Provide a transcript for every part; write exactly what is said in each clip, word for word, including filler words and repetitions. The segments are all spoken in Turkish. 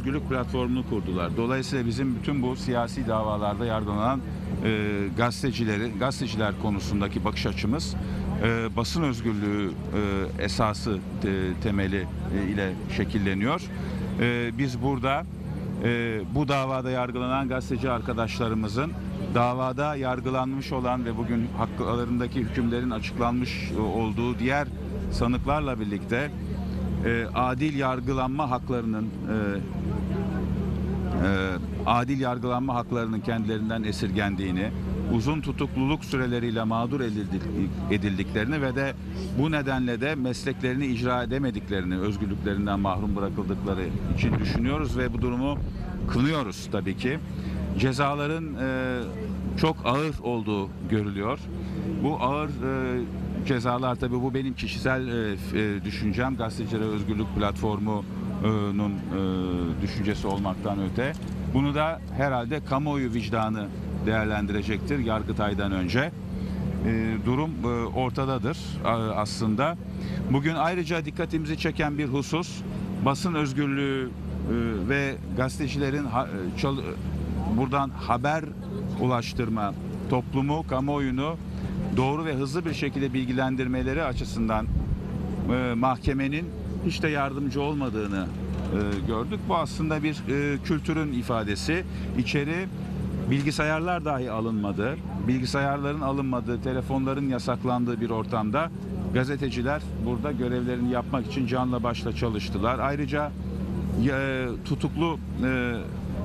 Özgürlük Platformu'nu kurdular. Dolayısıyla bizim bütün bu siyasi davalarda yargılanan e, gazetecileri, gazeteciler konusundaki bakış açımız e, basın özgürlüğü e, esası te, temeli e, ile şekilleniyor. E, biz burada e, bu davada yargılanan gazeteci arkadaşlarımızın davada yargılanmış olan ve bugün haklarındaki hükümlerin açıklanmış olduğu diğer sanıklarla birlikte e, adil yargılanma haklarının e, e, adil yargılanma haklarının kendilerinden esirgendiğini, uzun tutukluluk süreleriyle mağdur edildiklerini ve de bu nedenle de mesleklerini icra edemediklerini, özgürlüklerinden mahrum bırakıldıkları için düşünüyoruz ve bu durumu kınıyoruz tabii ki. Cezaların e, çok ağır olduğu görülüyor. Bu ağır e, cezalar tabii bu benim kişisel e, e, düşüncem. Gazetecilere Özgürlük Platformu'nun e, düşüncesi olmaktan öte. Bunu da herhalde kamuoyu vicdanı değerlendirecektir Yargıtay'dan önce. E, durum e, ortadadır e, aslında. Bugün ayrıca dikkatimizi çeken bir husus basın özgürlüğü e, ve gazetecilerin ha, çal, buradan haber ulaştırma, toplumu, kamuoyunu doğru ve hızlı bir şekilde bilgilendirmeleri açısından e, mahkemenin hiç de yardımcı olmadığını e, gördük. Bu aslında bir e, kültürün ifadesi. İçeri bilgisayarlar dahi alınmadı. Bilgisayarların alınmadığı, telefonların yasaklandığı bir ortamda gazeteciler burada görevlerini yapmak için canla başla çalıştılar. Ayrıca e, tutuklu e,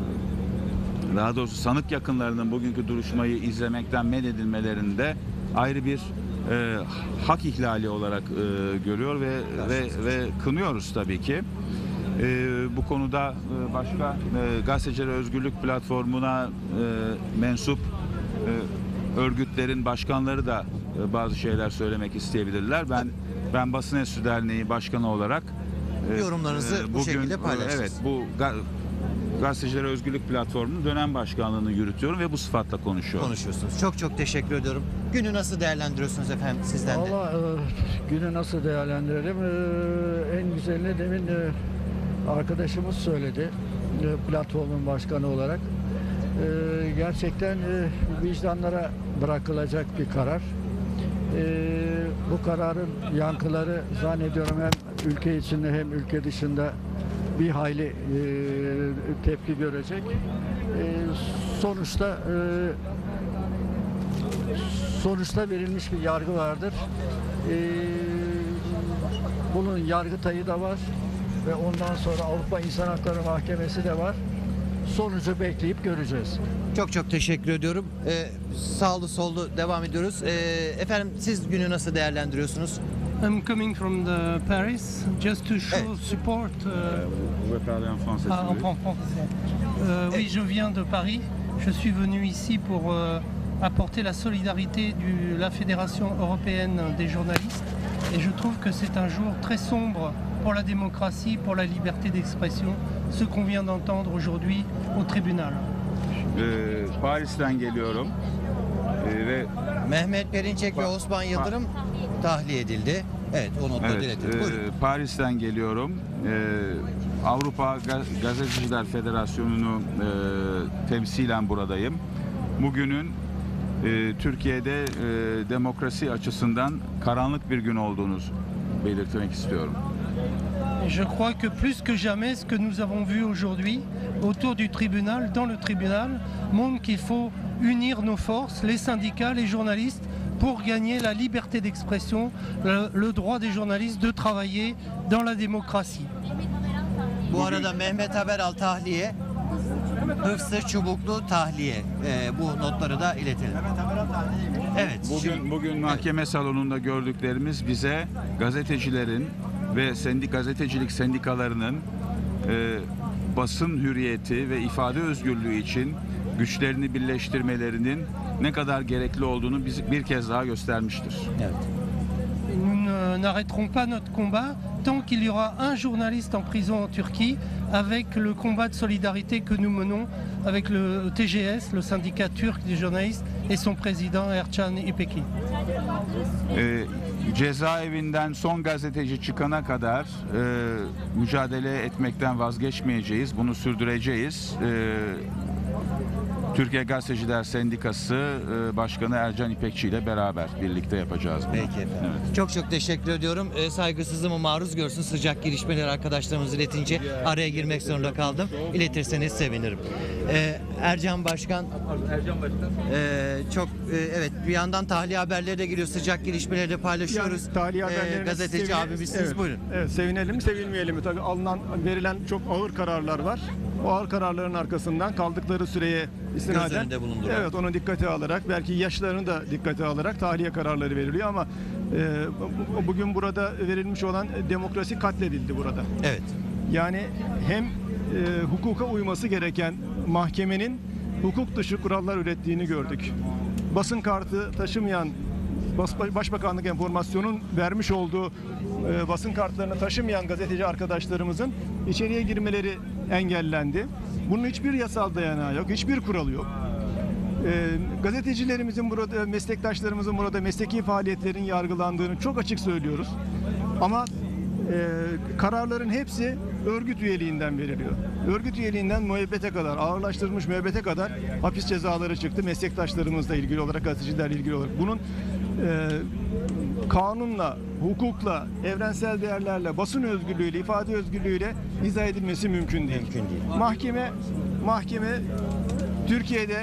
daha doğrusu sanık yakınlarının bugünkü duruşmayı izlemekten men edilmelerinde ayrı bir e, hak ihlali olarak e, görüyor ve ve ve kınıyoruz tabii ki. E, bu konuda e, başka e, Gazeteciler Özgürlük Platformu'na e, mensup e, örgütlerin başkanları da e, bazı şeyler söylemek isteyebilirler. Ben ben Basın Enstitüsü Derneği Başkanı olarak e, yorumlarınızı e, bu bugün, şekilde paylaştınız. Evet, bu Gazetecilere Özgürlük Platformu'nun dönem başkanlığını yürütüyorum ve bu sıfatla konuşuyorum. Konuşuyorsunuz. Çok çok teşekkür ediyorum. Günü nasıl değerlendiriyorsunuz efendim sizden de? Valla e, günü nasıl değerlendirelim? E, en güzelini demin e, arkadaşımız söyledi. E, platformun başkanı olarak. E, gerçekten e, vicdanlara bırakılacak bir karar. E, bu kararın yankıları zannediyorum hem ülke içinde hem ülke dışında bir hayli e, tepki görecek. E, sonuçta e, sonuçta verilmiş bir yargı vardır. E, bunun Yargıtay'ı da var ve ondan sonra Avrupa İnsan Hakları Mahkemesi de var. Sonucu bekleyip göreceğiz. Çok çok teşekkür ediyorum. Ee, sağlı sollu devam ediyoruz. Ee, efendim siz günü nasıl değerlendiriyorsunuz? I'm coming from the Paris just to show Eh. support. euh, Vous pouvez parler en français, ah, si vous en voulez. français. Euh, oui, je viens de Paris. Je suis venu ici pour euh, apporter la solidarité de la Fédération européenne des journalistes. Et je trouve que c'est un jour très sombre pour la démocratie, pour la liberté d'expression, ce qu'on vient d'entendre aujourd'hui au tribunal. Ee, Paris'ten geliyorum ee, ve Mehmet Perinçek ve Pa- Osman Yıldırım tahliye edildi. Evet, o notu evet, diletelim. e, Buyurun. Paris'ten geliyorum. Ee, Avrupa Ga- Gazeteciler Federasyonu'nu e, temsilen buradayım. Bugünün e, Türkiye'de e, demokrasi açısından karanlık bir gün olduğunu belirtmek istiyorum. Je crois que plus que jamais, ce que nous avons vu aujourd'hui autour du tribunal, dans le tribunal, montre qu'il faut unir nos forces, les syndicats, les journalistes, pour gagner la liberté d'expression, le, le droit des journalistes de travailler dans la démocratie. Bu arada Mehmet Haberal tahliye, Hıfzı Çubuklu tahliye. Ee, bu notları da iletelim. Evet. Bugün bugün mahkeme salonunda gördüklerimiz bize gazetecilerin ve sendik gazetecilik sendikalarının e, basın hürriyeti ve ifade özgürlüğü için güçlerini birleştirmelerinin ne kadar gerekli olduğunu biz bir kez daha göstermiştir. Evet. Nous ne- n'arrêterons pas notre combat tant qu'il y aura un journaliste en prison en Turquie, avec le combat de solidarité que nous menons avec le T G S, le syndicat turc des journalistes, et son président Erçan İpeki. E, cezaevinden son gazeteci çıkana kadar e, mücadele etmekten vazgeçmeyeceğiz. Bunu sürdüreceğiz. E, Türkiye Gazeteciler Sendikası e, Başkanı Ercan İpekçi ile beraber birlikte yapacağız bunu. Peki efendim. Evet. Çok çok teşekkür ediyorum. E, saygısızlığımı maruz görsün, sıcak gelişmeleri arkadaşlarımız iletince araya girmek zorunda kaldım. İletirseniz sevinirim. E, Ercan Başkan, Ercan Başkan. e, çok e, evet, bir yandan tahliye haberleri de geliyor, sıcak gelişmeleri de paylaşıyoruz. Yani tahliye E, haberlerine gazeteci sevine- abimizsiniz, evet, buyurun. Evet, sevinelim mi sevinmeyelim mi? Tabii alınan, verilen çok ağır kararlar var. O ağır kararların arkasından kaldıkları süreye Göz istinaden, önünde bulundurarak. evet, onu dikkate alarak, belki yaşlarını da dikkate alarak tahliye kararları veriliyor ama e, bu- bugün burada verilmiş olan demokrasi katledildi burada. Evet. Yani hem e, hukuka uyması gereken mahkemenin hukuk dışı kurallar ürettiğini gördük. Basın kartı taşımayan, Bas- Başbakanlık Enformasyon'un vermiş olduğu e, basın kartlarını taşımayan gazeteci arkadaşlarımızın içeriye girmeleri engellendi. Bunun hiçbir yasal dayanağı yok, hiçbir kuralı yok. E, gazetecilerimizin burada, meslektaşlarımızın burada mesleki faaliyetlerin yargılandığını çok açık söylüyoruz. Ama e, kararların hepsi örgüt üyeliğinden veriliyor. Örgüt üyeliğinden müebbete kadar, ağırlaştırılmış müebbete kadar hapis cezaları çıktı meslektaşlarımızla ilgili olarak, gazetecilerle ilgili olarak. Bunun e, kanunla, hukukla, evrensel değerlerle, basın özgürlüğüyle, ifade özgürlüğüyle izah edilmesi mümkün değil. Mümkün değil. Mahkeme, mahkeme Türkiye'de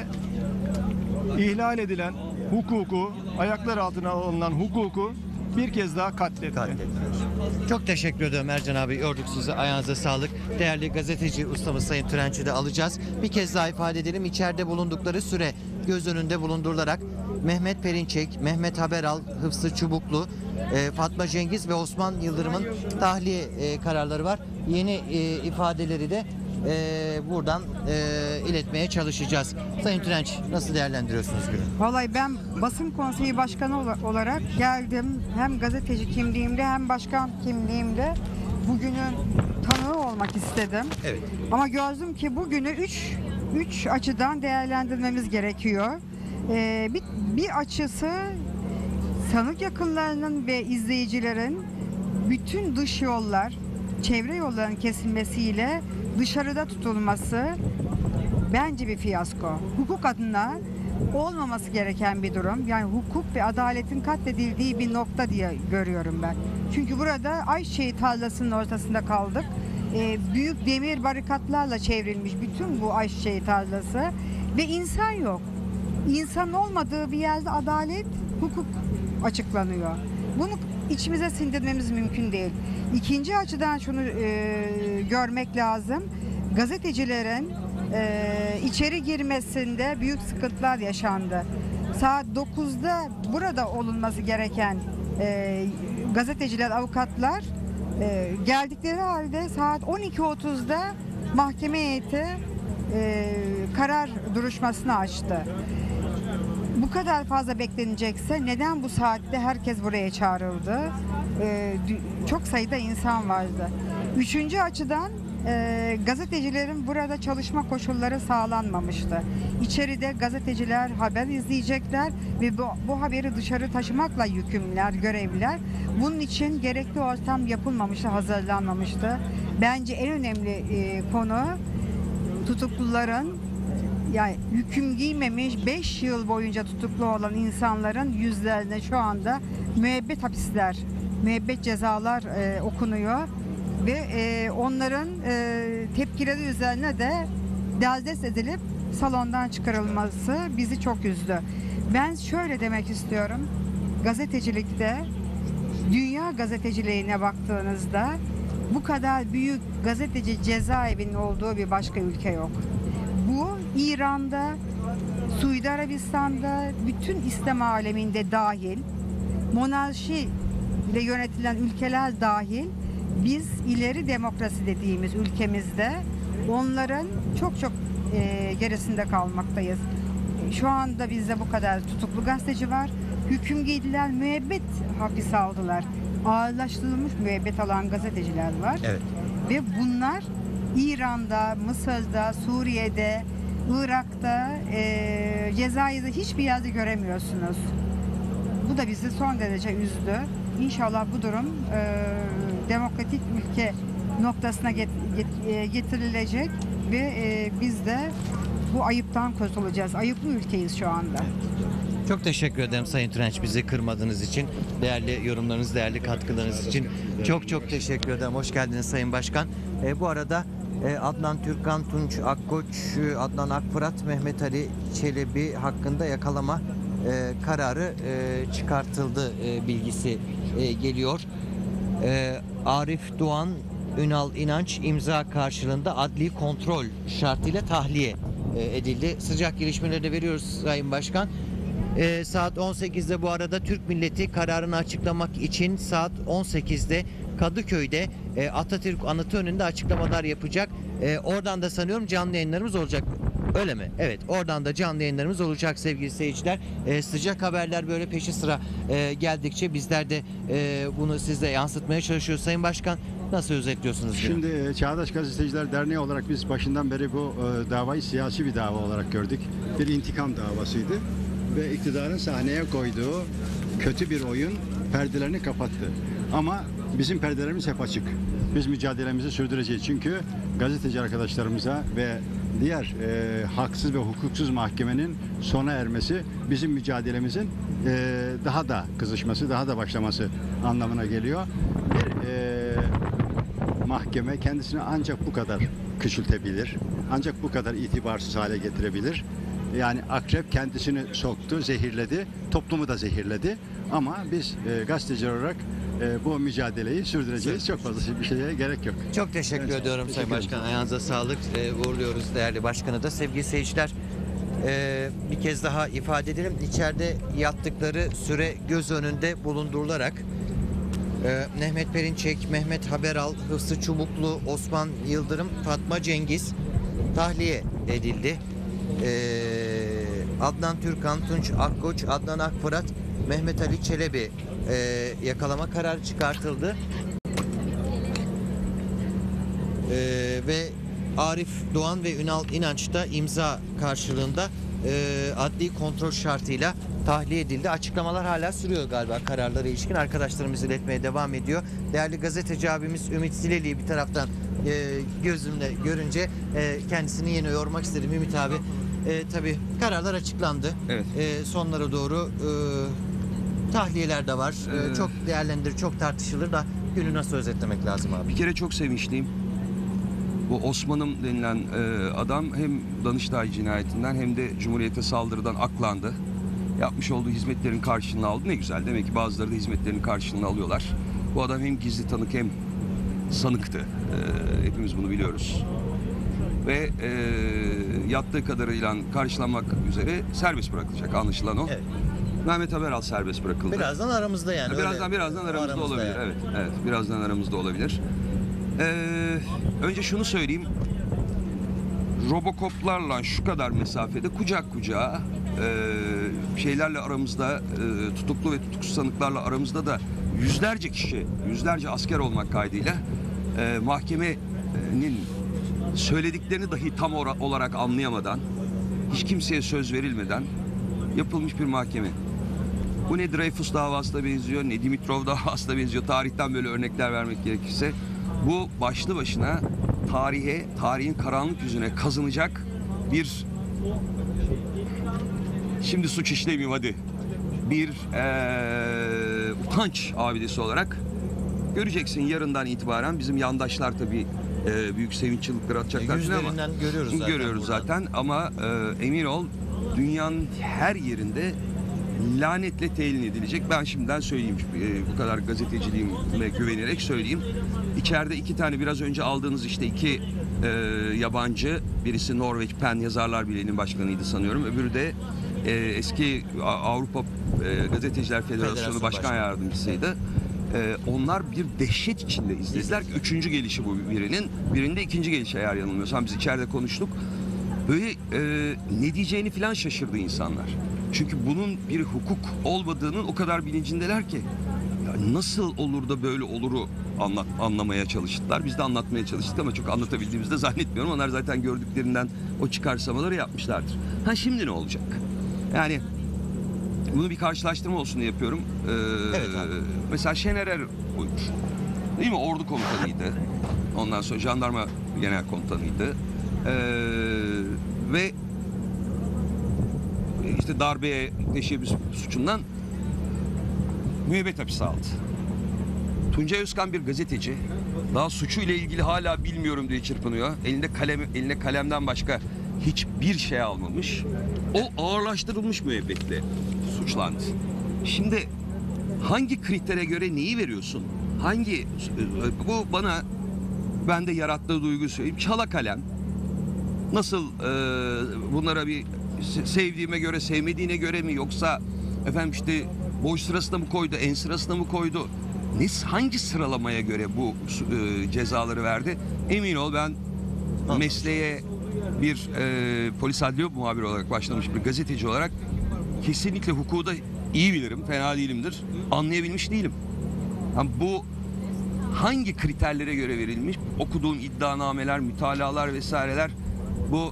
ihlal edilen hukuku, ayaklar altına alınan hukuku bir kez daha katletti. Katledilmiş. Çok teşekkür ediyorum Ercan abi. Yorduk sizi. Ayağınıza sağlık. Değerli gazeteci ustamız Sayın Türenç'i de alacağız. Bir kez daha ifade edelim. İçeride bulundukları süre göz önünde bulundurularak Mehmet Perinçek, Mehmet Haberal, Hıfzı Çubuklu, e, Fatma Cengiz ve Osman Yıldırım'ın tahliye e, kararları var. Yeni e, ifadeleri de e, buradan e, iletmeye çalışacağız. Sayın Türenç, nasıl değerlendiriyorsunuz günü? Vallahi ben basın konseyi başkanı ola- olarak geldim. Hem gazeteci kimliğimle hem başkan kimliğimle bugünün tanığı olmak istedim. Evet. Ama gördüm ki bugünü üç, üç açıdan değerlendirmemiz gerekiyor. Ee, bir, bir açısı sanık yakınlarının ve izleyicilerin bütün dış yollar, çevre yollarının kesilmesiyle dışarıda tutulması bence bir fiyasko. Hukuk adına olmaması gereken bir durum. Yani hukuk ve adaletin katledildiği bir nokta diye görüyorum ben. Çünkü burada ayçiçeği tarlasının ortasında kaldık. Ee, büyük demir barikatlarla çevrilmiş bütün bu ayçiçeği tarlası ve insan yok. İnsan olmadığı bir yerde adalet, hukuk açıklanıyor. Bunu içimize sindirmemiz mümkün değil. İkinci açıdan şunu e, görmek lazım. Gazetecilerin e, içeri girmesinde büyük sıkıntılar yaşandı. Saat dokuzda burada olunması gereken e, gazeteciler, avukatlar e, geldikleri halde saat on iki otuzda mahkeme heyeti e, karar duruşmasını açtı. Bu kadar fazla beklenecekse neden bu saatte herkes buraya çağrıldı? Ee, çok sayıda insan vardı. Üçüncü açıdan e, gazetecilerin burada çalışma koşulları sağlanmamıştı. İçeride gazeteciler haber izleyecekler ve bu, bu haberi dışarı taşımakla yükümlüler, görevliler. Bunun için gerekli ortam yapılmamıştı, hazırlanmamıştı. Bence en önemli e, konu tutukluların, yani hüküm giymemiş beş yıl boyunca tutuklu olan insanların yüzlerine şu anda müebbet hapisler, müebbet cezalar e, okunuyor ve e, onların e, tepkileri üzerine de derdest edilip salondan çıkarılması bizi çok üzdü. Ben şöyle demek istiyorum, gazetecilikte, dünya gazeteciliğine baktığınızda bu kadar büyük gazeteci cezaevinin olduğu bir başka ülke yok. Bu İran'da, Suudi Arabistan'da, bütün İslam aleminde dahil, monarşi ile yönetilen ülkeler dahil, biz ileri demokrasi dediğimiz ülkemizde onların çok çok e, gerisinde kalmaktayız. Şu anda bizde bu kadar tutuklu gazeteci var. Hüküm giydiler, müebbet hapis aldılar. Ağırlaştırılmış müebbet alan gazeteciler var. Evet. Ve bunlar İran'da, Mısır'da, Suriye'de, Irak'ta, e, Cezayir'de hiçbir yerde göremiyorsunuz. Bu da bizi son derece üzdü. İnşallah bu durum e, demokratik ülke noktasına get, get, e, getirilecek ve e, biz de bu ayıptan kurtulacağız. Ayıplı ülkeyiz şu anda. Çok teşekkür ederim Sayın Türenç, bizi kırmadığınız için, değerli yorumlarınız, değerli katkılarınız için. Çok çok teşekkür ederim. Hoş geldiniz Sayın Başkan. E, bu arada e, Adnan Türkan, Tunç Akkoç, e, Adnan Akfırat, Mehmet Ali Çelebi hakkında yakalama e, kararı e, çıkartıldı e, bilgisi e, geliyor. E, Arif Doğan, Ünal İnanç imza karşılığında adli kontrol şartıyla tahliye e, edildi. Sıcak gelişmeleri de veriyoruz Sayın Başkan. E, saat on sekizde bu arada Türk milleti kararını açıklamak için saat on sekizde Kadıköy'de e, Atatürk Anıtı önünde açıklamalar yapacak. E, oradan da sanıyorum canlı yayınlarımız olacak. Öyle mi? Evet. Oradan da canlı yayınlarımız olacak sevgili seyirciler. E, sıcak haberler böyle peşi sıra e, geldikçe bizler de e, bunu size yansıtmaya çalışıyoruz. Sayın Başkan, nasıl özetliyorsunuz? Şimdi e, Çağdaş Gazeteciler Derneği olarak biz başından beri bu e, davayı siyasi bir dava olarak gördük. Bir intikam davasıydı ve iktidarın sahneye koyduğu kötü bir oyun perdelerini kapattı. Ama bizim perdelerimiz hep açık. Biz mücadelemizi sürdüreceğiz. Çünkü gazeteci arkadaşlarımıza ve diğer e, haksız ve hukuksuz mahkemenin sona ermesi bizim mücadelemizin e, daha da kızışması, daha da başlaması anlamına geliyor. Bir e, mahkeme kendisini ancak bu kadar küçültebilir. Ancak bu kadar itibarsız hale getirebilir. Yani akrep kendisini soktu, zehirledi, toplumu da zehirledi. Ama biz e, gazeteciler olarak e, bu mücadeleyi sürdüreceğiz. Çok fazla bir şeye gerek yok. Çok teşekkür Evet, ediyorum teşekkür Sayın Başkan. Ayağınıza sağlık. E, uğurluyoruz değerli başkanı da. Sevgili seyirciler, e, bir kez daha ifade edelim. İçeride yattıkları süre göz önünde bulundurularak e, Mehmet Perinçek, Mehmet Haberal, Hıfzı Çubuklu, Osman Yıldırım, Fatma Cengiz tahliye edildi. E, Adnan Türkan, Tunç Akkoç, Adnan Akfırat, Mehmet Ali Çelebi e, yakalama kararı çıkartıldı. E, ve Arif Doğan ve Ünal İnanç da imza karşılığında e, adli kontrol şartıyla tahliye edildi. Açıklamalar hala sürüyor galiba kararlara ilişkin. Arkadaşlarımız iletmeye devam ediyor. Değerli gazeteci abimiz Ümit Zileli'yi bir taraftan e, gözümle görünce e, kendisini yine yormak istedim. Ümit abi, e, tabii kararlar açıklandı. Evet. E, sonlara doğru e, tahliyeler de var. E, Ee, çok değerlendir, çok tartışılır da günü nasıl özetlemek lazım abi? Bir kere çok sevinçliyim. Bu Osman'ım denilen e, adam hem Danıştay cinayetinden hem de Cumhuriyete saldırıdan aklandı. Yapmış olduğu hizmetlerin karşılığını aldı. Ne güzel. Demek ki bazıları da hizmetlerin karşılığını alıyorlar. Bu adam hem gizli tanık hem sanıktı. E, hepimiz bunu biliyoruz. Ve e, yattığı kadarıyla karşılanmak üzere serbest bırakılacak, anlaşılan o. Evet. Mehmet Haberal serbest bırakıldı. Birazdan aramızda yani. Birazdan öyle. birazdan aramızda, Aramızda olabilir. yani. Evet, evet. Birazdan aramızda olabilir. Ee, önce şunu söyleyeyim. Robocop'larla şu kadar mesafede kucak kucağa e, şeylerle aramızda e, tutuklu ve tutuksuz sanıklarla aramızda da yüzlerce kişi, yüzlerce asker olmak kaydıyla e, mahkemenin söylediklerini dahi tam ora- olarak anlayamadan, hiç kimseye söz verilmeden yapılmış bir mahkeme. Bu ne Dreyfus davasına benziyor, ne Dimitrov davasına benziyor. Tarihten böyle örnekler vermek gerekirse. Bu başlı başına tarihe, tarihin karanlık yüzüne kazınacak bir... Şimdi suç işlemeyeyim hadi. Bir ee, utanç abidesi olarak göreceksin yarından itibaren. Bizim yandaşlar tabii e, büyük sevinç çığlıkları atacaklar. Yüzlerinden ama, görüyoruz zaten. Görüyoruz buradan. zaten ama e, emin ol dünyanın her yerinde lanetle telin edilecek. Ben şimdiden söyleyeyim, e, bu kadar gazeteciliğime güvenerek söyleyeyim. İçeride iki tane biraz önce aldığınız işte iki e, yabancı, birisi Norveç Penn Yazarlar Birliği'nin başkanıydı sanıyorum. Öbürü de e, eski Avrupa e, Gazeteciler Federasyonu Federasyon Başkan Başkanı. Yardımcısıydı. E, onlar bir dehşet içinde izlediler. Üçüncü gelişi bu birinin. Birinde ikinci gelişi eğer yanılmıyorsam, biz içeride konuştuk. Böyle e, ne diyeceğini falan şaşırdı insanlar. Çünkü bunun bir hukuk olmadığının o kadar bilincindeler ki ya nasıl olur da böyle oluru anlat, anlamaya çalıştılar. Biz de anlatmaya çalıştık ama çok anlatabildiğimizi de zannetmiyorum. Onlar zaten gördüklerinden o çıkarsamaları yapmışlardır. Ha şimdi ne olacak? Yani bunu bir karşılaştırma olsun diye yapıyorum. Ee, Evet abi. Mesela Şener Er oymuş. Değil mi? Ordu komutanıydı. Ondan sonra jandarma genel komutanıydı. Ee, ve işte darbeye teşebbüs suçundan müebbet hapis aldı. Tuncay Özkan bir gazeteci. Daha suçuyla ilgili hala bilmiyorum diye çırpınıyor. Elinde kalem, eline kalemden başka hiçbir şey almamış. O ağırlaştırılmış müebbetle suçlandı. Şimdi hangi kritere göre neyi veriyorsun? Hangi bu bana bende yarattığı duyguyu söyleyeyim. Çala kalem. Nasıl e, bunlara bir sevdiğime göre, sevmediğine göre mi, yoksa efendim işte boy sırasına mı koydu, en sırasına mı koydu? Ne, hangi sıralamaya göre bu e, cezaları verdi? Emin ol ben Anladım. mesleğe bir e, polis adliye muhabiri olarak başlamış bir gazeteci olarak kesinlikle hukuku da iyi bilirim, fena değilimdir. Anlayabilmiş değilim. Yani bu hangi kriterlere göre verilmiş? Okuduğum iddianameler, mütalalar vesaireler, bu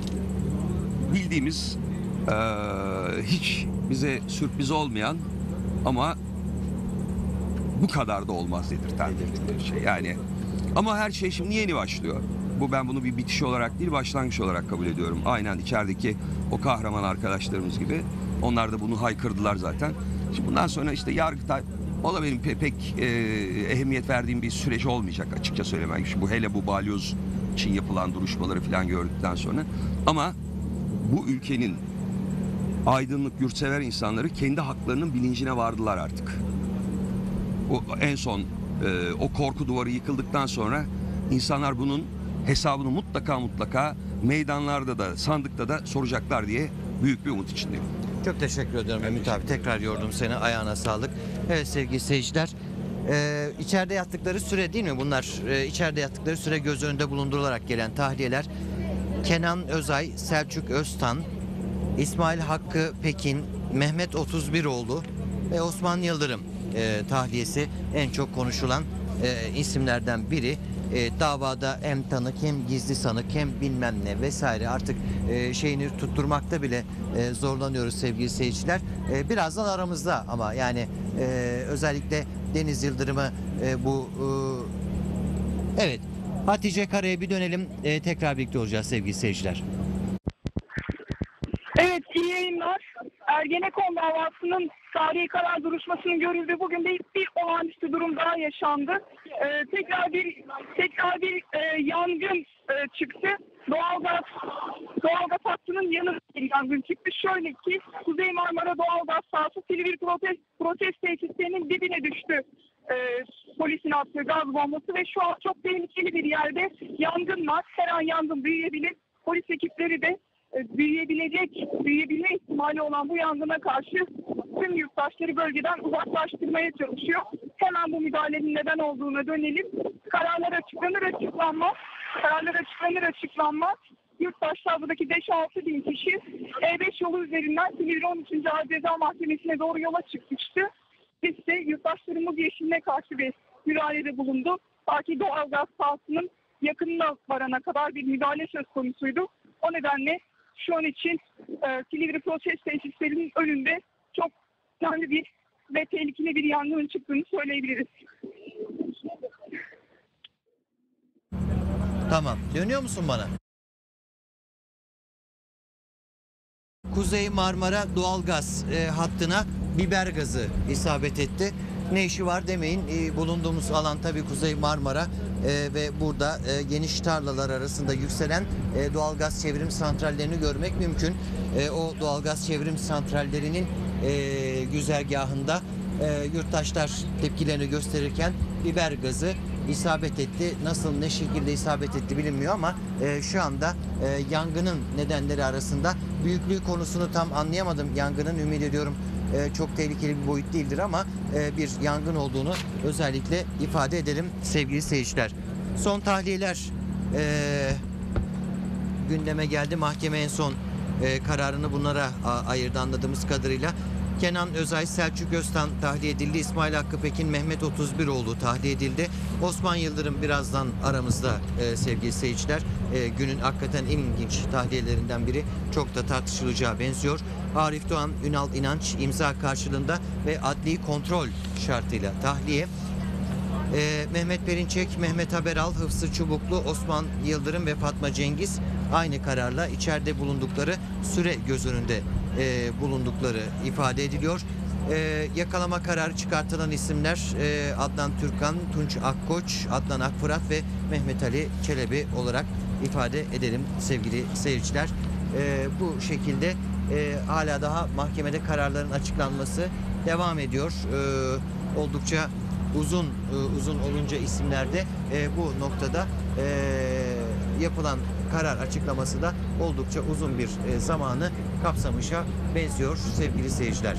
bildiğimiz e, hiç bize sürpriz olmayan ama bu kadar da olmaz dedirten bir şey. Yani ama her şey şimdi yeni başlıyor. Bu, ben bunu bir bitiş olarak değil, başlangıç olarak kabul ediyorum. Aynen içerideki o kahraman arkadaşlarımız gibi. Onlar da bunu haykırdılar zaten. Şimdi bundan sonra işte Yargıtay, o da benim pe pek e, ehemmiyet verdiğim bir süreç olmayacak açıkça söylemek. Şimdi bu, hele bu balyoz için yapılan duruşmaları falan gördükten sonra. Ama bu ülkenin aydınlık, yurtsever insanları kendi haklarının bilincine vardılar artık. O en son e, o korku duvarı yıkıldıktan sonra insanlar bunun hesabını mutlaka mutlaka meydanlarda da, sandıkta da soracaklar diye büyük bir umut içindeyim. Çok teşekkür ederim Ümit abi. Tekrar yordum seni. Ayağına sağlık. Evet sevgili seyirciler. Ee, içeride yattıkları süre değil mi bunlar? Ee, içeride yattıkları süre göz önünde bulundurularak gelen tahliyeler. Kenan Özay, Selçuk Öztan, İsmail Hakkı Pekin, Mehmet otuz biroğlu ve Osman Yıldırım e, tahliyesi en çok konuşulan e, isimlerden biri. E, davada hem tanık hem gizli sanık hem bilmem ne vesaire artık e, şeyini tutturmakta bile e, zorlanıyoruz sevgili seyirciler. E, birazdan aramızda ama yani e, özellikle Deniz Yıldırım'ı e, bu e, evet Hatice Kara'ya bir dönelim. E, tekrar birlikte olacağız sevgili seyirciler. Evet, iyi yayınlar. Ergenekon davasının tarihi karar duruşmasının görüldüğü bugün bir, bir olağanüstü durum daha yaşandı. Ee, tekrar bir tekrar bir e, yangın e, çıktı. Doğalgaz doğalgaz hattının yanında bir yangın çıktı. Şöyle ki Kuzey Marmara Doğalgaz sahası Silivri protest, protest tesislerinin dibine düştü. Ee, polisin attığı gaz bombası ve şu an çok tehlikeli bir yerde yangın var. Her an yangın büyüyebilir. Polis ekipleri de büyüyebilecek, büyüyebilme ihtimali olan bu yangına karşı tüm yurttaşları bölgeden uzaklaştırmaya çalışıyor. Hemen bu müdahalenin neden olduğuna dönelim. Kararlar açıklanır açıklanmaz, kararlar açıklanır açıklanmaz. Yurttaşlar buradaki beş altı bin kişi E beş yolu üzerinden Silivri on üçüncü Ağır Ceza Mahkemesi'ne doğru yola çıkmıştı. Biz de yurttaşlarımız yeşiline karşı bir müdahalede bulundu. Ta ki doğalgaz sahasının yakınına varana kadar bir müdahale söz konusuydu. O nedenle şu an için e, Silivri protest tesislerinin önünde çok önemli bir ve tehlikeli bir yangının çıktığını söyleyebiliriz. Tamam. Dönüyor musun bana? Kuzey Marmara doğalgaz e, hattına biber gazı isabet etti. Ne işi var demeyin. E, bulunduğumuz alan tabii Kuzey Marmara e, ve burada e, geniş tarlalar arasında yükselen e, doğalgaz çevrim santrallerini görmek mümkün. E, o doğalgaz çevrim santrallerinin e, güzergahında e, yurttaşlar tepkilerini gösterirken biber gazı isabet etti. Nasıl, ne şekilde isabet etti bilinmiyor ama e, şu anda e, yangının nedenleri arasında büyüklüğü konusunu tam anlayamadım. Yangının ümit ediyorum e, çok tehlikeli bir boyut değildir ama e, bir yangın olduğunu özellikle ifade edelim sevgili seyirciler. Son tahliyeler e, gündeme geldi. Mahkeme en son e, kararını bunlara a, ayırdı anladığımız kadarıyla. Kenan Özay, Selçuk Öztan tahliye edildi. İsmail Hakkı Pekin, Mehmet otuz bir oğlu tahliye edildi. Osman Yıldırım birazdan aramızda e, sevgili seyirciler. E, günün hakikaten en ilginç tahliyelerinden biri. Çok da tartışılacağı benziyor. Arif Doğan, Ünal İnanç imza karşılığında ve adli kontrol şartıyla tahliye. Ee, Mehmet Perinçek, Mehmet Haberal, Hıfzı Çubuklu, Osman Yıldırım ve Fatma Cengiz aynı kararla içeride bulundukları süre göz önünde e, bulundukları ifade ediliyor. E, yakalama kararı çıkartılan isimler e, Adnan Türkan, Tunç Akkoç, Adnan Akfırat ve Mehmet Ali Çelebi olarak ifade edelim sevgili seyirciler. E, bu şekilde e, hala daha mahkemede kararların açıklanması devam ediyor. E, oldukça uzun uzun olunca isimlerde e, bu noktada e, yapılan karar açıklaması da oldukça uzun bir e, zamanı kapsamışa benziyor sevgili seyirciler.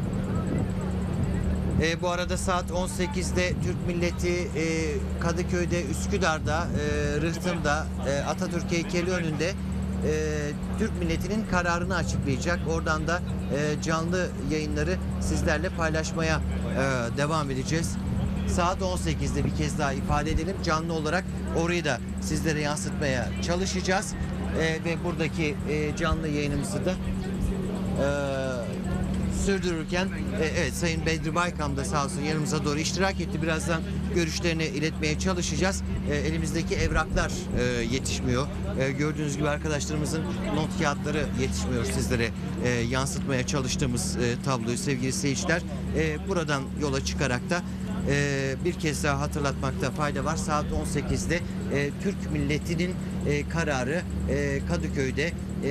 E, bu arada saat on sekizde Türk milleti e, Kadıköy'de, Üsküdar'da, e, Rıhtım'da, e, Atatürk heykeli önünde e, Türk milletinin kararını açıklayacak. Oradan da e, canlı yayınları sizlerle paylaşmaya e, devam edeceğiz. Saat on sekizde bir kez daha ifade edelim. Canlı olarak orayı da sizlere yansıtmaya çalışacağız. E, ve buradaki e, canlı yayınımızı da e, sürdürürken e, evet Sayın Bedri Baykam da sağ olsun yanımıza doğru iştirak etti. Birazdan görüşlerini iletmeye çalışacağız. E, elimizdeki evraklar e, yetişmiyor. E, gördüğünüz gibi arkadaşlarımızın not kağıtları yetişmiyor sizlere e, yansıtmaya çalıştığımız e, tabloyu sevgili seyirciler. E, buradan yola çıkarak da Ee, bir kez daha hatırlatmakta fayda var. Saat on sekizde e, Türk milletinin e, kararı e, Kadıköy'de e,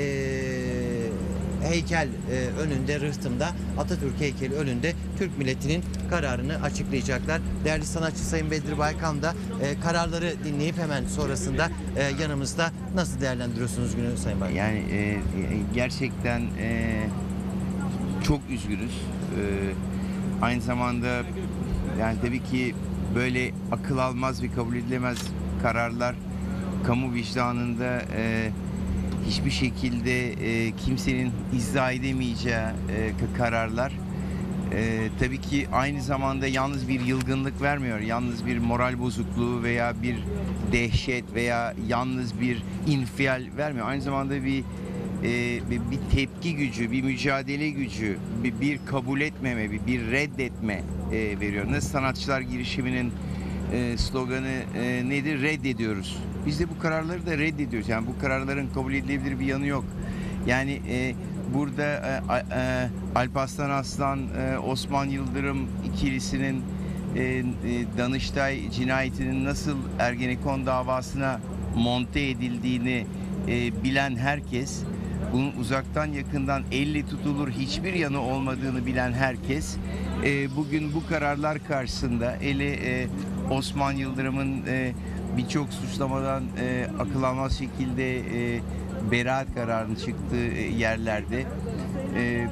heykel e, önünde, Rıhtım'da Atatürk heykeli önünde Türk milletinin kararını açıklayacaklar. Değerli sanatçı Sayın Bedri Baykam da e, kararları dinleyip hemen sonrasında e, yanımızda. Nasıl değerlendiriyorsunuz günü Sayın Baykam? Yani e, gerçekten e, çok üzgünüz. E, aynı zamanda yani tabii ki böyle akıl almaz ve kabul edilemez kararlar kamu vicdanında e, hiçbir şekilde e, kimsenin izah edemeyeceği e, kararlar. E, tabii ki aynı zamanda yalnız bir yılgınlık vermiyor, yalnız bir moral bozukluğu veya bir dehşet veya yalnız bir infial vermiyor. Aynı zamanda bir e, bir tepki gücü, bir mücadele gücü, bir, bir kabul etmeme, bir, bir reddetme e, veriyor. Nasıl sanatçılar girişiminin e, sloganı e, nedir? Reddediyoruz. Biz de bu kararları da reddediyoruz. Yani bu kararların kabul edilebilir bir yanı yok. Yani e, burada e, e, Alparslan Aslan, e, Osman Yıldırım ikilisinin e, e, Danıştay cinayetinin nasıl Ergenekon davasına monte edildiğini e, bilen herkes, bunun uzaktan yakından elle tutulur hiçbir yanı olmadığını bilen herkes e, bugün bu kararlar karşısında eli e, Osman Yıldırım'ın e, birçok suçlamadan e, akıl almaz şekilde e, beraat kararının çıktığı e, yerlerde e,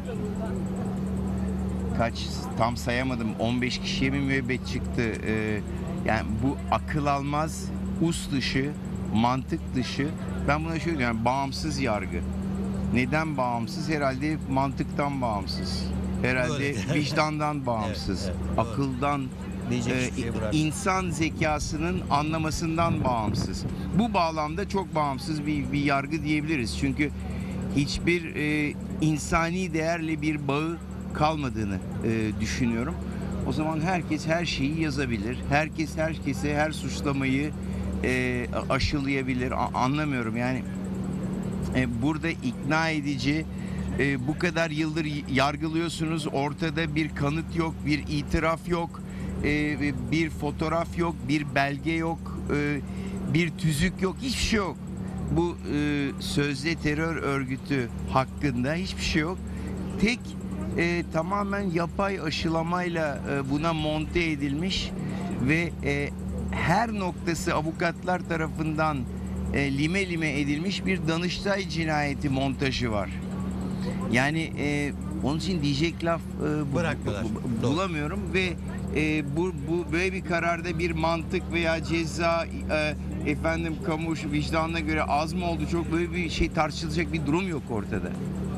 kaç tam sayamadım on beş kişiye mi müebbet çıktı, e, yani bu akıl almaz, us dışı, mantık dışı. Ben buna şöyle diyorum, yani bağımsız yargı. Neden bağımsız? Herhalde mantıktan bağımsız. Herhalde vicdandan bağımsız. Evet, evet, akıldan, e, insan zekasının anlamasından bağımsız. Bu bağlamda çok bağımsız bir, bir yargı diyebiliriz. Çünkü hiçbir e, insani değerle bir bağı kalmadığını e, düşünüyorum. O zaman herkes her şeyi yazabilir. Herkes herkese her suçlamayı e, aşılayabilir. A- anlamıyorum yani. E, burada ikna edici, e, bu kadar yıldır yargılıyorsunuz, ortada bir kanıt yok, bir itiraf yok, e, bir fotoğraf yok, bir belge yok, e, bir tüzük yok, hiçbir şey yok. Bu e, sözde terör örgütü hakkında hiçbir şey yok. Tek e, tamamen yapay aşılamayla e, buna monte edilmiş ve e, her noktası avukatlar tarafından e, lime lime edilmiş bir Danıştay cinayeti montajı var. Yani e, onun için diyecek laf e, bu, bu, bulamıyorum ve e, bu, bu böyle bir kararda bir mantık veya ceza e, efendim kamu vicdanına göre az mı oldu, çok böyle bir şey tartışılacak bir durum yok ortada.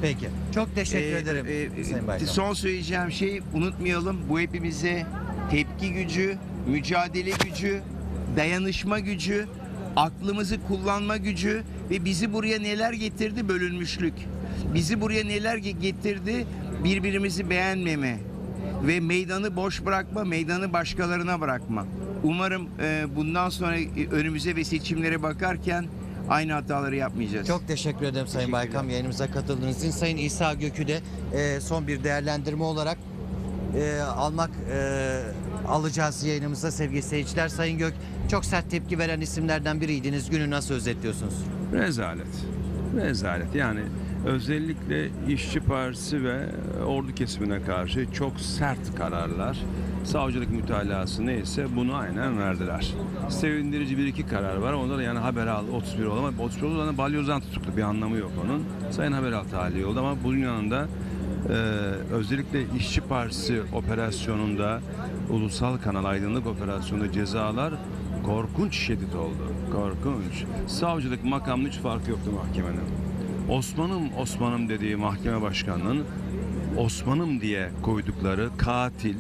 Peki. Çok teşekkür Ee, ederim e, e, Sayın Baykam. Son söyleyeceğim şey, unutmayalım, bu hepimize tepki gücü, mücadele gücü, dayanışma gücü, aklımızı kullanma gücü ve bizi buraya neler getirdi? Bölünmüşlük. Bizi buraya neler ge- getirdi? Birbirimizi beğenmeme ve meydanı boş bırakma, meydanı başkalarına bırakma. Umarım e, bundan sonra e, önümüze ve seçimlere bakarken aynı hataları yapmayacağız. Çok teşekkür ederim Sayın Baykam yayınımıza katıldığınız için. Sayın İsa Gök'ü de e, son bir değerlendirme olarak e, almak e, alacağız yayınımıza sevgili seyirciler. Sayın Gök, çok sert tepki veren isimlerden biriydiniz. Günü nasıl özetliyorsunuz? Rezalet. Rezalet. Yani özellikle İşçi Partisi ve ordu kesimine karşı çok sert kararlar. Savcılık mütalası neyse bunu aynen verdiler. Sevindirici bir iki karar var. Onda da yani Haberal otuz bir oldu ama otuz bir oldu ama balyozdan tutuklu, bir anlamı yok onun. Sayın Haberal tahliye oldu ama bunun yanında e, özellikle İşçi Partisi operasyonunda, Ulusal Kanal Aydınlık Operasyonu cezalar korkunç şiddet oldu. Korkunç. Savcılık makamının hiç farkı yoktu mahkemenin. Osman'ım Osman'ım dediği mahkeme başkanının Osman'ım diye koydukları katil,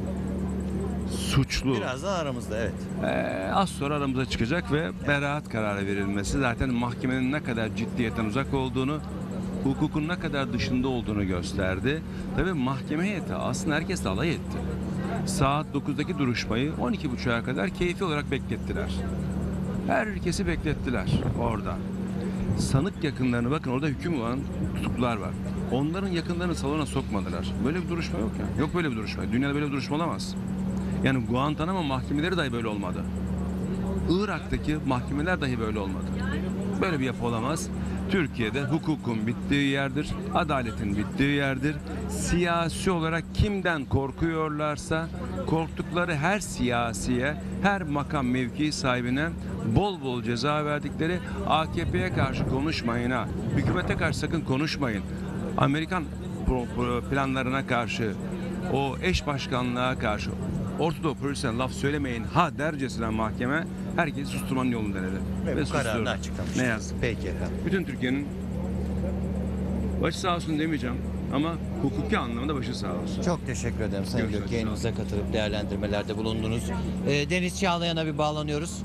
suçlu. Birazdan aramızda, evet. Ee, az sonra aramıza çıkacak ve beraat kararı verilmesi zaten mahkemenin ne kadar ciddiyetten uzak olduğunu, hukukun ne kadar dışında olduğunu gösterdi. Tabii mahkeme heyeti aslında herkesle alay etti. Saat dokuzdaki duruşmayı on iki buçuğa kadar keyfi olarak beklettiler. Herkesi beklettiler orada. Sanık yakınlarını, bakın orada hüküm olan tutuklular var. Onların yakınlarını salona sokmadılar. Böyle bir duruşma yok ya. Yok böyle bir duruşma. Dünyada böyle bir duruşma olamaz. Yani Guantanamo mahkemeleri dahi böyle olmadı. Irak'taki mahkemeler dahi böyle olmadı. Böyle bir yapı olamaz. Türkiye'de hukukun bittiği yerdir, adaletin bittiği yerdir. Siyasi olarak kimden korkuyorlarsa korktukları her siyasiye, her makam mevki sahibine bol bol ceza verdikleri, A K P'ye karşı konuşmayın ha, hükümete karşı sakın konuşmayın. Amerikan planlarına karşı, o eş başkanlığa karşı Orta Doğu Projesi'ne laf söylemeyin ha dercesine mahkeme herkesi susturmanın yolunu denedi. Ve, Ve bu kararını susturdu. açıklamış. Ne yazık. Peki efendim. Bütün Türkiye'nin başı sağ olsun demeyeceğim ama hukuki anlamda başı sağ olsun. Çok teşekkür ederim Sayın Görüşmek Gök. üzere. Yayınımıza katılıp değerlendirmelerde bulundunuz. Ee, Deniz Çağlayan'a bir bağlanıyoruz.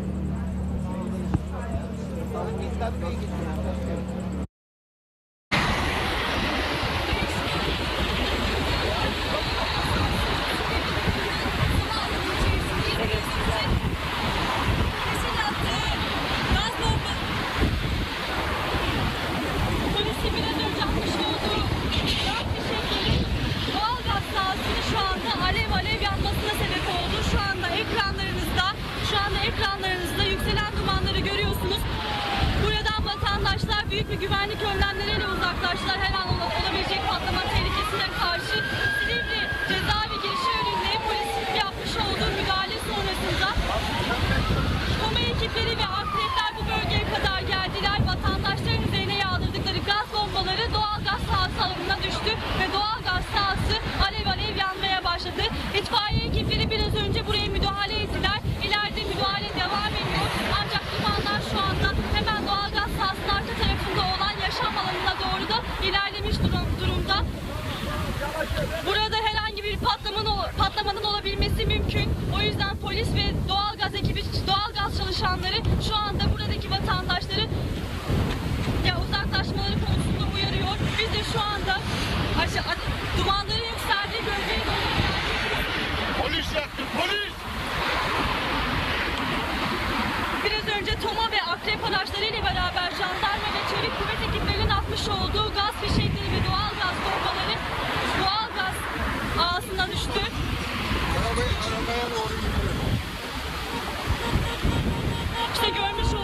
Polisin biraz önce atmış olduğu gaz fişekleri doğalgaz sahasını şu anda alev alev yanmasına sebep oldu. Şu anda ekranlarınızda, şu anda ekranlarınızda yükselen dumanları görüyorsunuz. Buradan vatandaşlar büyük bir güvenlik önlemleriyle uzaklaştılar. Her an ola- olabilecek patlama tehlikesine karşı Silivri cezaevi girişi önünde polisin yapmış olduğu müdahale sonrasında Koma ekipleri ve akrepler bu bölgeye kadar geldiler. Vatandaşların üzerine yağdırdıkları gaz bombaları doğal gaz sahası alanına düştü ve doğal gaz sahası alev alev yanmaya başladı. İtfaiye ekipleri biraz önce buraya müdahale ettiler. İleride müdahale devam ediyor. Ancak dumanlar şu anda hemen doğal gaz sahasının arka tarafında olan yaşam alanına doğru da ilerlemiş durum- durumda. Burada herhangi bir patlamanın, patlamanın olabilmesi mümkün. O yüzden polis ve doğalgaz ekibi, doğalgaz çalışanları şu anda buradaki vatandaşları ya uzaklaşmaları konusunda uyarıyor. Biz de şu anda aşağı, dumanların yükseldiği bölgeye doğru Polis yaktı, polis! biraz önce Toma ve Akrep araçlarıyla beraber jandarma ve çevik kuvvet ekiplerinin atmış olduğu gaz fişekleri ve doğal gaz bombaları doğal gaz ağasına düştü. Arabayı arabaya doğru gidiyor. İşte görmüş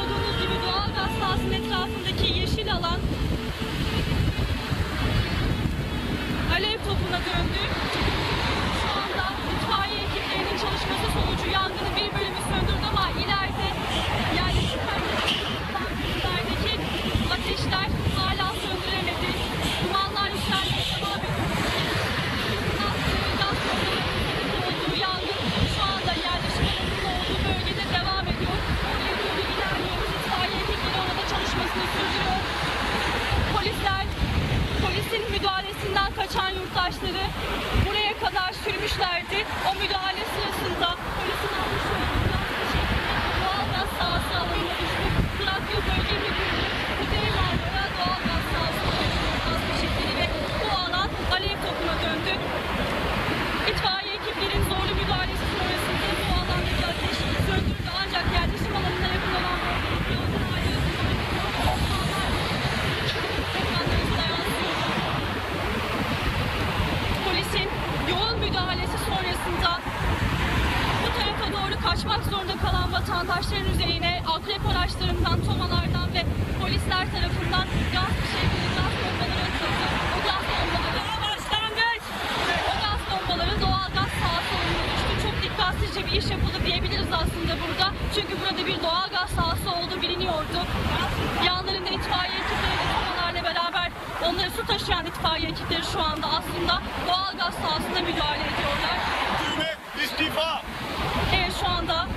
su taşıyan itfaiye ekipleri şu anda aslında doğalgaz sahasına müdahale ediyorlar. Hükümet istifa. Evet, şu anda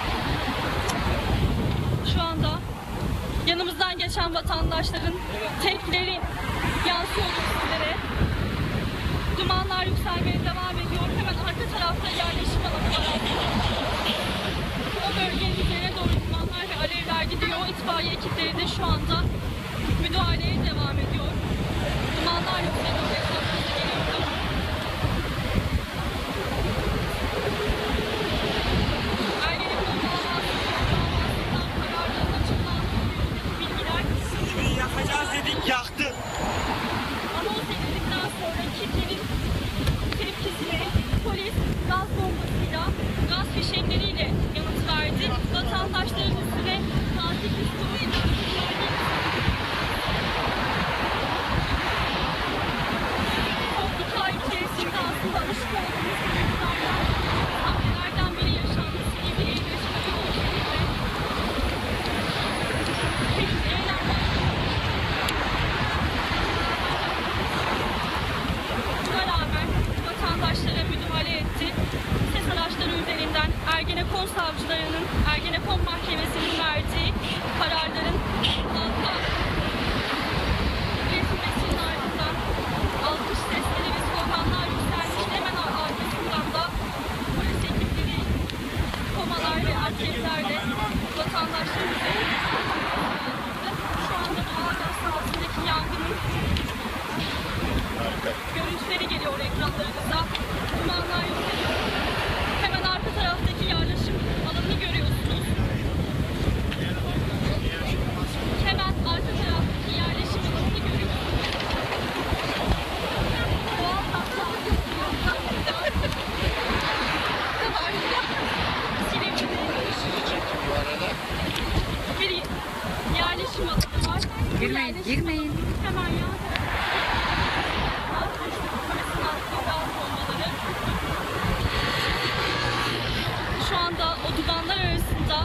şu anda yanımızdan geçen vatandaşların tepkileri yansıyor sizlere. Dumanlar yükselmeye devam ediyor. Hemen arka tarafta yerleşim alanı var. O bölgenin üzerine doğru dumanlar ve alevler gidiyor. İtfaiye ekipleri de şu anda müdahaleye devam ediyor. Dumanlar yükseliyor. Etrafımıza geliyor. Ergenekon davasından kararların açıklandığı bilgiler Yakacağız dedik, yaktık. anons edildikten sonra kitlerin tepkisine polis gaz bombasıyla, gaz fişekleriyle yanıt verdi. Vatandaşların üstüne tatil üslubuyla son iki ay içerisinde aslında alışık olduğumuz insanlar sahnelerden biri yaşanması gibi eğlenceli olabilir. Peki eğlenmek buna rağmen vatandaşlara müdahale etti. Ses araçları üzerinden Ergenekon savcılarının, Ergenekon mahkemesinin verdiği kararların halka iletilmesinin ardından alkış sesleri ve sloganlar yükselmişti. Hemen arkasından da polis ekipleri komalar ve atketlerle vatandaşların üzerine şu anda doğalgaz sahasındaki yangının görüntüleri geliyor ekranlarınıza. Dumanlar yükseliyor. Hemen arka taraftaki yerleşim alanını görüyorsunuz. Hemen arka taraftaki yerleşim alanını görüyorsunuz. Doğal tatlı bir yerleşim alanı var. Girmeyin, girmeyin. Hemen yan şu anda o dumanlar arasında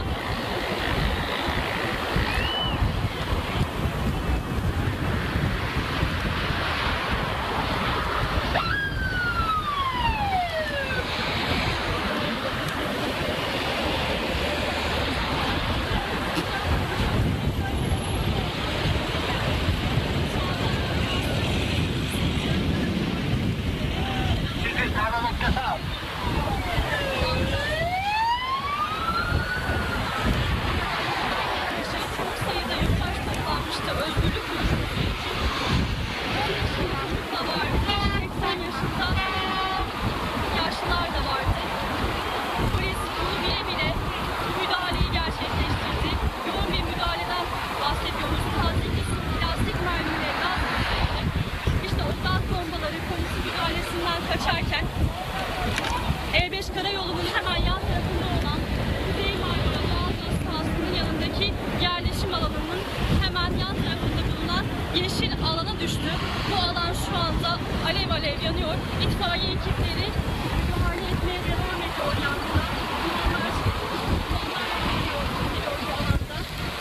çok sayıda yurttaş toplanmıştı özgürlük buluşması için. on yaşında da vardı, seksen yaşında yaşlılar da vardı. Polis bunu bile bile müdahaleyi gerçekleştirdi. Yoğun bir müdahaleden bahsediyoruz. Tazdaki plastik mermiyle gaz bombaları, işte o gaz bombaları konusu müdahalesinden kaçarken E beş karayolunun hemen yan tarafında olan Kuzey Marmara Doğalgaz sahasının yanındaki yerleşim alanının hemen yan tarafında bulunan yeşil alana düştü. Bu alan şu anda alev alev yanıyor. İtfaiye ekipleri müdahale etmeye devam ediyor yangına. Dumanlar dumanlar geliyor, geliyor bu alanda.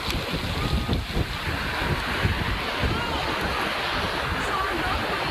Şu anda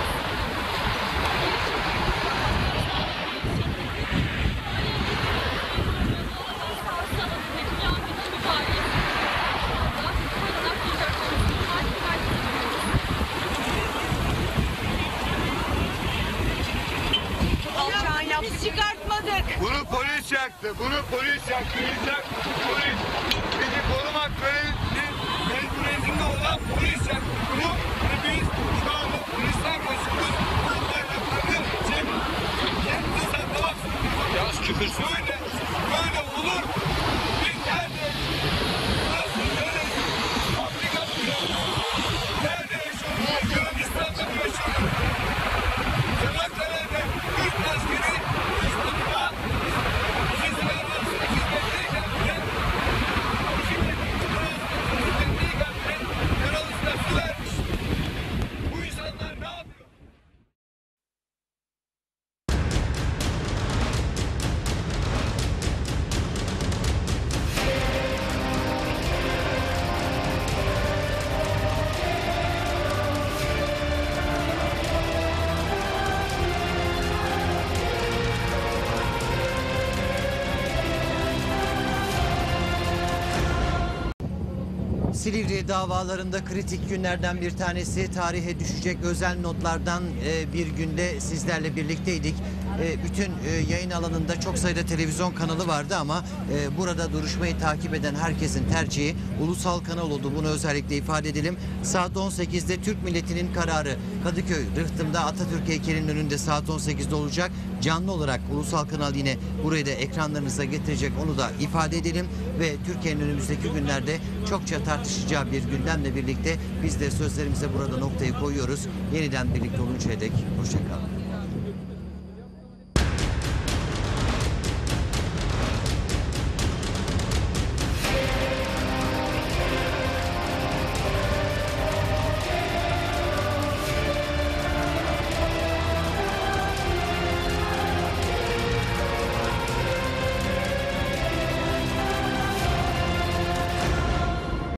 Biz çıkartmadık. Bunu polis yaktı, bunu polis yaktı. Biz yaktık, polis. Bizi korumak mecburiyetinde olan polis yaktı. Bunu ve biz şu anda polisler başımız. Onlarla kanı çek. Kendinizi saklamak zorundayız. Yalnız küfür söyle. Böyle olur. Biz nerede? Nasıl nereyiz? Afrika'da nerede yaşıyoruz? Yunanistan'da mı yaşıyoruz? Çanakkale'de Türk askeri İstanbul'da sizin arasında hizmetteyken bile hizmetteyken bile Yunanistan Silivri davalarında kritik günlerden bir tanesi, tarihe düşecek özel notlardan e, bir günde sizlerle birlikteydik. E, bütün e, yayın alanında çok sayıda televizyon kanalı vardı ama e, burada duruşmayı takip eden herkesin tercihi ulusal kanal oldu. Bunu özellikle ifade edelim. Saat on sekizde Türk milletinin kararı Kadıköy Rıhtım'da Atatürk heykelinin önünde saat on sekizde olacak. Canlı olarak ulusal kanal yine burayı da ekranlarınıza getirecek, onu da ifade edelim ve Türkiye'nin önümüzdeki günlerde çokça tartışacağı bir gündemle birlikte biz de sözlerimize burada noktayı koyuyoruz. Yeniden birlikte oluncaya dek hoşça kalın.